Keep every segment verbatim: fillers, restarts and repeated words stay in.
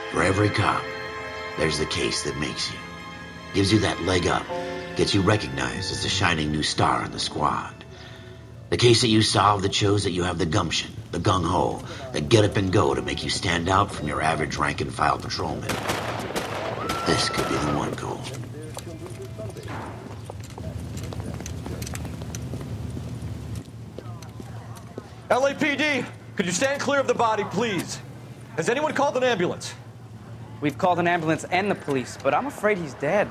For every cop, there's the case that makes you. Gives you that leg up. Gets you recognized as the shining new star in the squad. The case that you solve that shows that you have the gumption, the gung-ho, the get up and go to make you stand out from your average rank-and-file patrolman. This could be the one, Cole. L A P D, could you stand clear of the body, please? Has anyone called an ambulance? We've called an ambulance and the police, but I'm afraid he's dead.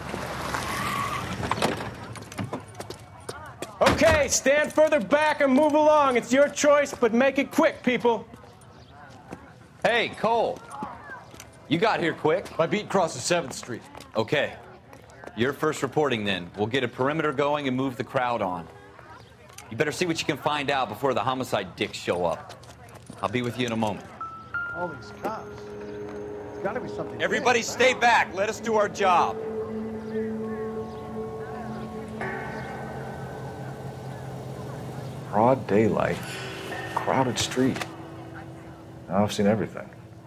Okay, stand further back and move along. It's your choice, but make it quick, people. Hey, Cole. You got here quick. My beat crosses seventh street. Okay. You're first reporting then. We'll get a perimeter going and move the crowd on. You better see what you can find out before the homicide dicks show up. I'll be with you in a moment. All these cops. There's gotta be something. Everybody stay back. Let us do our job. Broad daylight, crowded street. Now I've seen everything.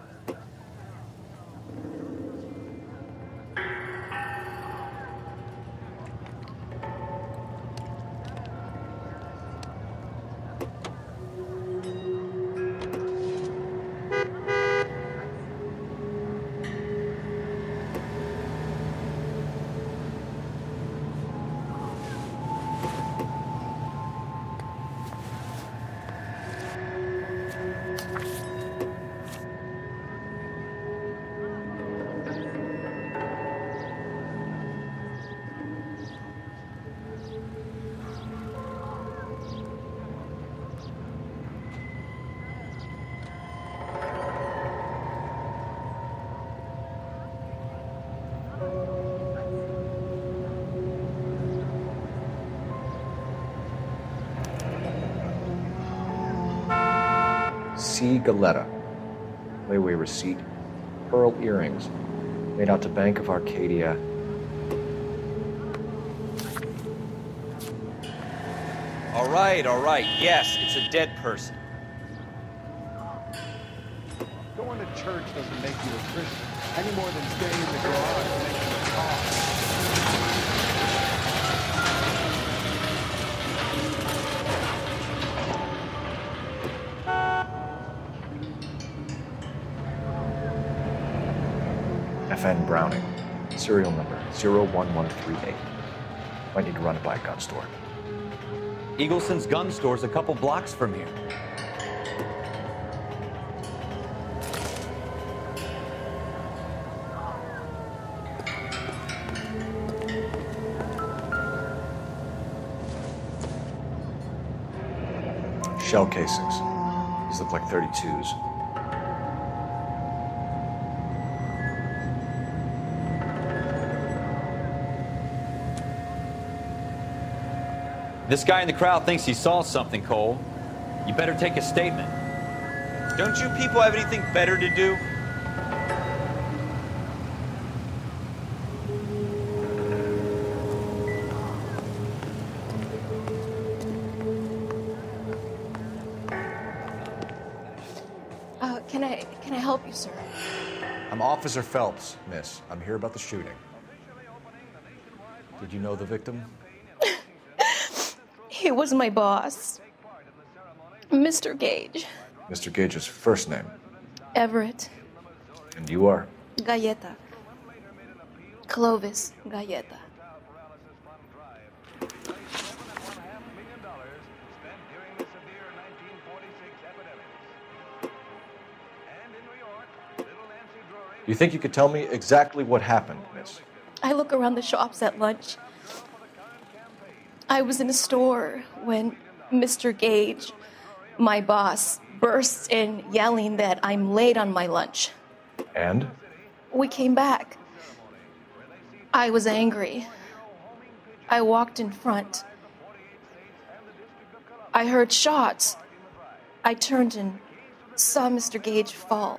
C. Galetta. Layaway receipt. Pearl earrings. Made out to Bank of Arcadia. All right, all right. Yes, it's a dead person. Going to church doesn't make you a Christian, any more than staying in the garage makes you a cop. F N Browning. Serial number zero one one three eight. Might need to run it by a gun store. Eagleson's gun store's a couple blocks from here. Shell casings. These look like thirty-twos. This guy in the crowd thinks he saw something, Cole. You better take a statement. Don't you people have anything better to do? Uh, can I, can I help you, sir? I'm Officer Phelps, miss. I'm here about the shooting. Did you know the victim? He was my boss, Mister Gage. Mister Gage's first name. Everett. And you are? Galleta. Clovis Galleta. You think you could tell me exactly what happened, miss? I look around the shops at lunch. I was in a store when Mister Gage, my boss, bursts in yelling that I'm late on my lunch. And? We came back. I was angry. I walked in front. I heard shots. I turned and saw Mister Gage fall.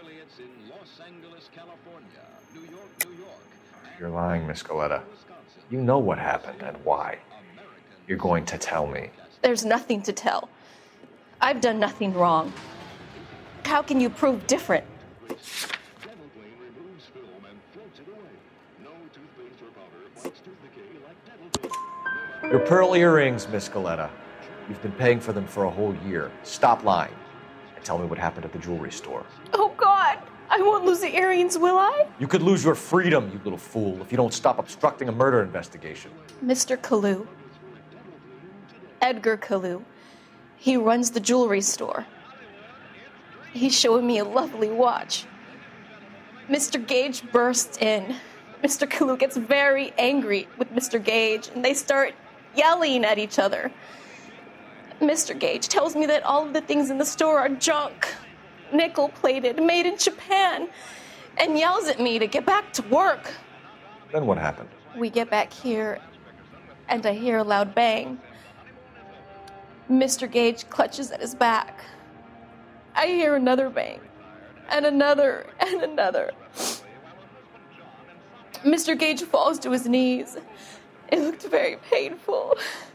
affiliates in Los Angeles, California, New York, New York. You're lying, Miss Goleta. You know what happened and why. You're going to tell me. There's nothing to tell. I've done nothing wrong. How can you prove different? Your pearl earrings, Miss Goleta. You've been paying for them for a whole year. Stop lying and tell me what happened at the jewelry store. Oh, God! I won't lose the earrings, will I? You could lose your freedom, you little fool, if you don't stop obstructing a murder investigation. Mister Kalu. Edgar Kalu. He runs the jewelry store. He's showing me a lovely watch. Mister Gage bursts in. Mister Kalu gets very angry with Mister Gage, and they start yelling at each other. Mister Gage tells me that all of the things in the store are junk, nickel-plated, made in Japan, and yells at me to get back to work. Then what happened? We get back here, and I hear a loud bang. Mister Gage clutches at his back. I hear another bang, and another, and another. Mister Gage falls to his knees. It looked very painful.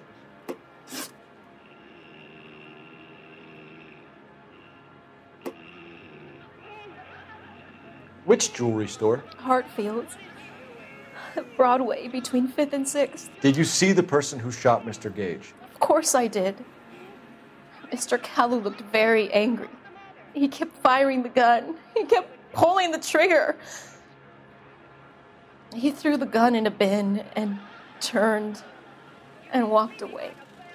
Which jewelry store? Hartfield's. Broadway, between fifth and sixth. Did you see the person who shot Mister Gage? Of course I did. Mister Kalu looked very angry. He kept firing the gun. He kept pulling the trigger. He threw the gun in a bin and turned and walked away.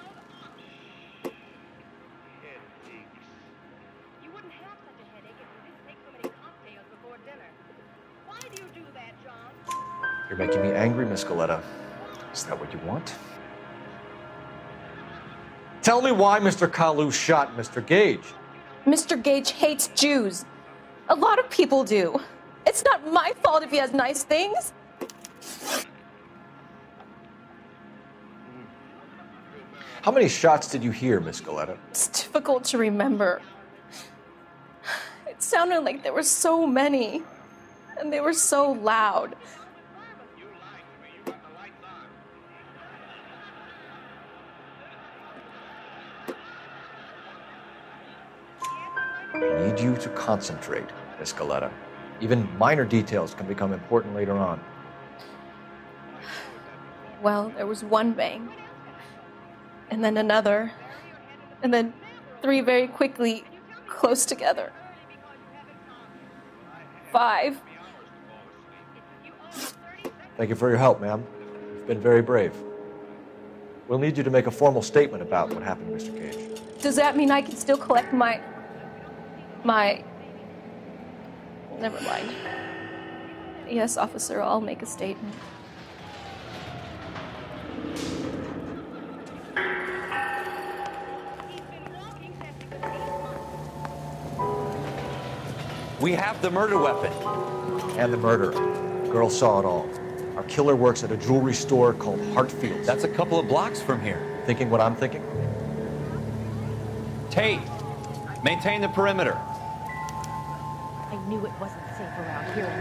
You wouldn't have such a headache if you didn't take so many cocktails before dinner. Why do you do that, John? You're making me angry, Miss Goleta. Is that what you want? Tell me why Mister Kalu shot Mister Gage. Mister Gage hates Jews. A lot of people do. It's not my fault if he has nice things. How many shots did you hear, Miss Goleta? It's difficult to remember. It sounded like there were so many, and they were so loud. I need you to concentrate, Miss Goleta. Even minor details can become important later on. Well, there was one bang, and then another, and then three very quickly, close together. Five. Thank you for your help, ma'am. You've been very brave. We'll need you to make a formal statement about what happened to Mister Gage. Does that mean I can still collect my... my... Never mind. Yes, officer, I'll make a statement. We have the murder weapon. And the murderer. The girl saw it all. Our killer works at a jewelry store called Hartfield's. That's a couple of blocks from here. Thinking what I'm thinking? Tate, maintain the perimeter. I knew it wasn't safe around here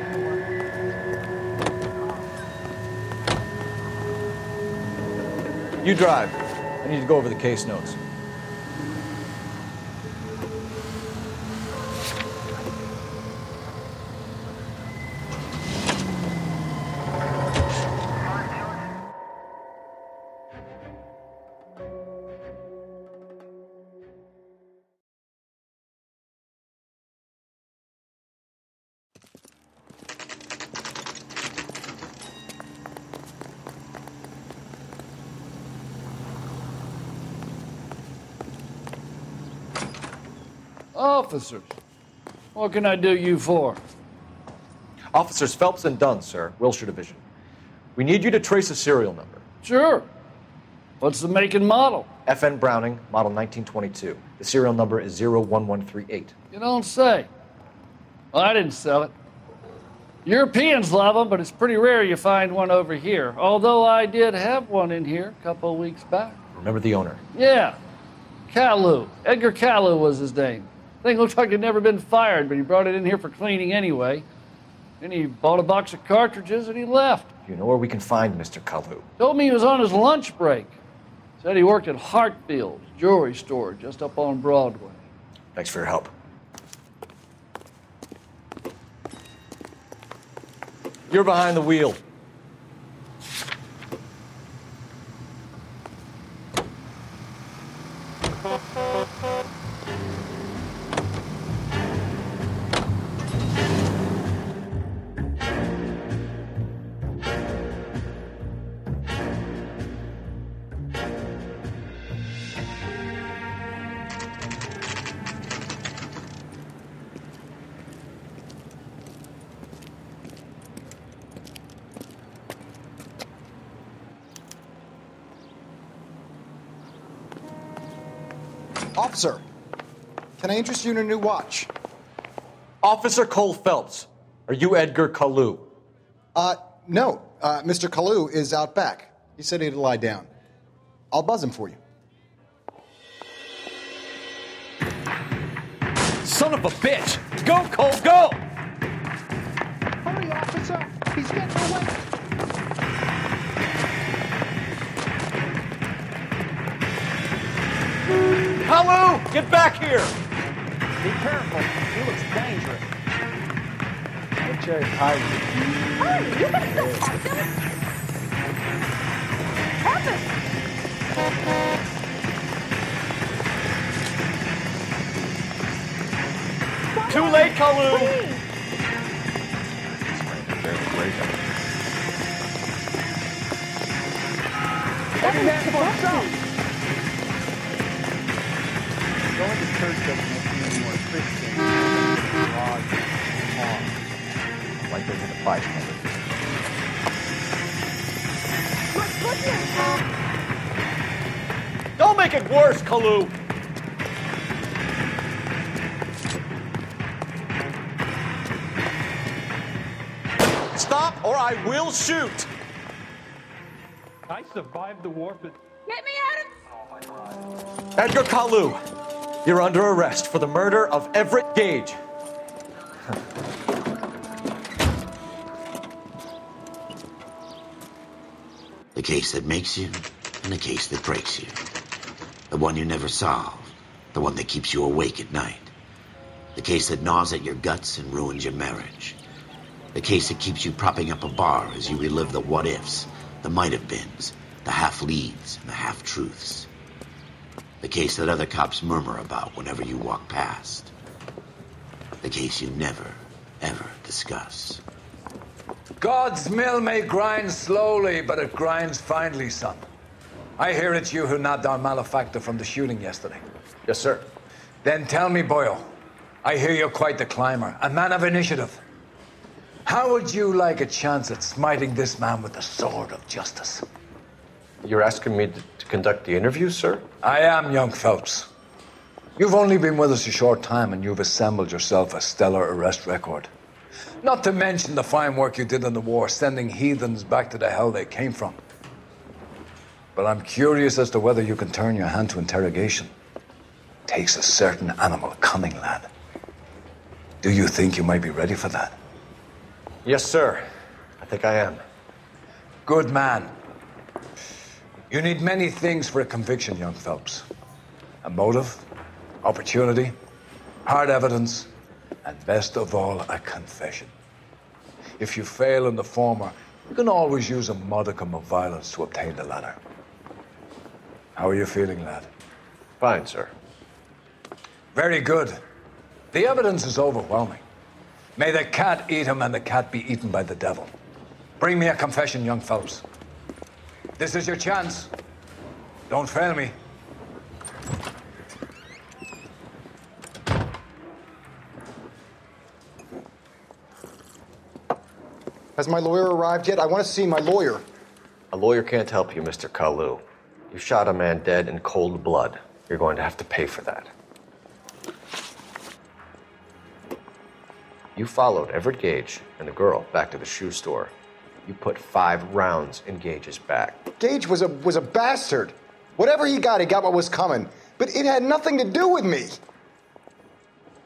anymore. You drive. I need to go over the case notes. Officers, what can I do you for? Officers Phelps and Dunn, sir, Wilshire Division. We need you to trace a serial number. Sure. What's the make and model? F N Browning, model nineteen twenty-two. The serial number is zero one one three eight. You don't say. Well, I didn't sell it. Europeans love them, but it's pretty rare you find one over here. Although I did have one in here a couple of weeks back. Remember the owner? Yeah. Kalu. Edgar Kalu was his name. Thing looks like it'd never been fired, but he brought it in here for cleaning anyway. Then he bought a box of cartridges and he left. You know where we can find Mister Kalu? Told me he was on his lunch break. Said he worked at Hartfield's jewelry store just up on Broadway. Thanks for your help. You're behind the wheel. Officer, can I interest you in a new watch? Officer Cole Phelps, are you Edgar Kalu? Uh, no. Uh, Mister Kalu is out back. He said he'd lie down. I'll buzz him for you. Son of a bitch! Go, Cole, go! Hurry, officer! He's getting away! Kalu, get back here! Be careful. He looks dangerous. Get your hide. Hey, you can still talk to him. Help him. Too late, Kalu! Please. Every man for himself! Going to church doesn't make you any more Christian. God, Like those in the five hundred. Don't make it worse, Kalu! Stop or I will shoot! I survived the war, but... Get me out of... Edgar Kalu, you're under arrest for the murder of Everett Gage. The case that makes you, and the case that breaks you. The one you never solve, the one that keeps you awake at night. The case that gnaws at your guts and ruins your marriage. The case that keeps you propping up a bar as you relive the what-ifs, the might-have-beens, the half-leads, and the half-truths. The case that other cops murmur about whenever you walk past. The case you never, ever discuss. God's mill may grind slowly, but it grinds finely, son. I hear it's you who nabbed our malefactor from the shooting yesterday. Yes, sir. Then tell me, Boyle, I hear you're quite the climber, a man of initiative. How would you like a chance at smiting this man with the sword of justice? You're asking me to, to conduct the interview, sir? I am, young Phelps. You've only been with us a short time, and you've assembled yourself a stellar arrest record. Not to mention the fine work you did in the war, sending heathens back to the hell they came from. But I'm curious as to whether you can turn your hand to interrogation. Takes a certain animal cunning, lad. Do you think you might be ready for that? Yes, sir. I think I am. Good man. You need many things for a conviction, young Phelps. A motive, opportunity, hard evidence, and best of all, a confession. If you fail in the former, you can always use a modicum of violence to obtain the latter. How are you feeling, lad? Fine, sir. Very good. The evidence is overwhelming. May the cat eat him and the cat be eaten by the devil. Bring me a confession, young Phelps. This is your chance. Don't fail me. Has my lawyer arrived yet? I want to see my lawyer. A lawyer can't help you, Mister Kalu. You shot a man dead in cold blood. You're going to have to pay for that. You followed Everett Gage and the girl back to the shoe store. You put five rounds in Gage's back. Gage was a was a bastard. Whatever he got, he got what was coming. But it had nothing to do with me.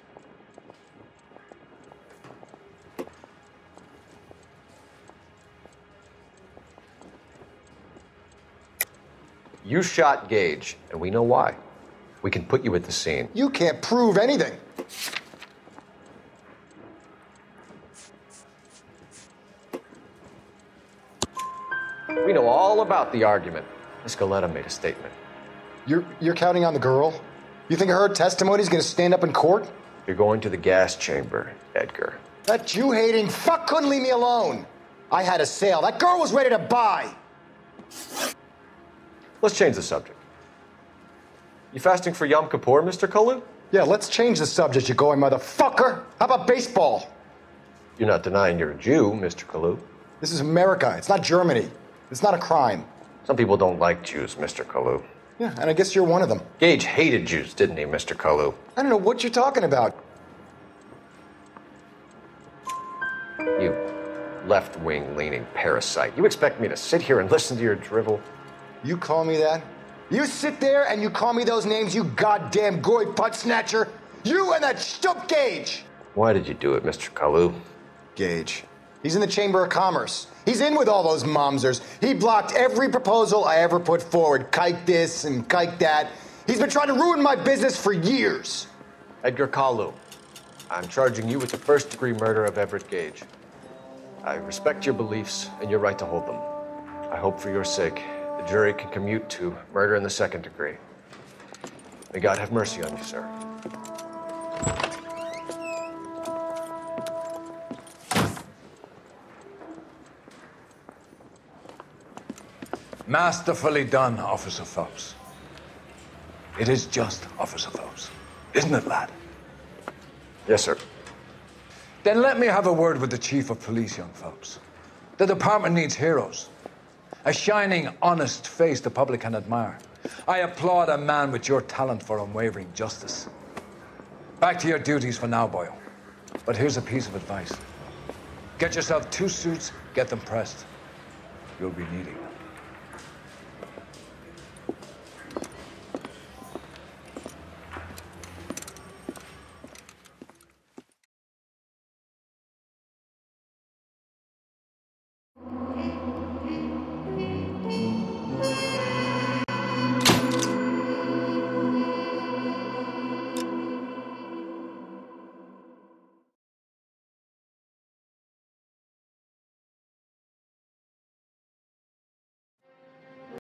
You shot Gage, and we know why. We can put you at the scene. You can't prove anything. We know all about the argument. Miss Galetta made a statement. You're, you're counting on the girl? You think her testimony is going to stand up in court? You're going to the gas chamber, Edgar. That Jew-hating fuck couldn't leave me alone. I had a sale. That girl was ready to buy. Let's change the subject. You fasting for Yom Kippur, Mister Kalu? Yeah, let's change the subject, you going motherfucker. How about baseball? You're not denying you're a Jew, Mister Kalu. This is America. It's not Germany. It's not a crime. Some people don't like Jews, Mister Kalu. Yeah, and I guess you're one of them. Gage hated Jews, didn't he, Mister Kalu? I don't know what you're talking about. You left-wing leaning parasite. You expect me to sit here and listen to your drivel? You call me that? You sit there and you call me those names, you goddamn goy putt snatcher? You and that stup Gage! Why did you do it, Mister Kalu? Gage. He's in the Chamber of Commerce. He's in with all those momsers. He blocked every proposal I ever put forward. Kike this and kike that. He's been trying to ruin my business for years. Edgar Kalu, I'm charging you with the first-degree murder of Everett Gage. I respect your beliefs and your right to hold them. I hope for your sake the jury can commute to murder in the second degree. May God have mercy on you, sir. Masterfully done, Officer Phelps. It is just, Officer Phelps. Isn't it, lad? Yes, sir. Then let me have a word with the Chief of Police, young Phelps. The department needs heroes. A shining, honest face the public can admire. I applaud a man with your talent for unwavering justice. Back to your duties for now, Boyle. But here's a piece of advice. Get yourself two suits, get them pressed. You'll be needing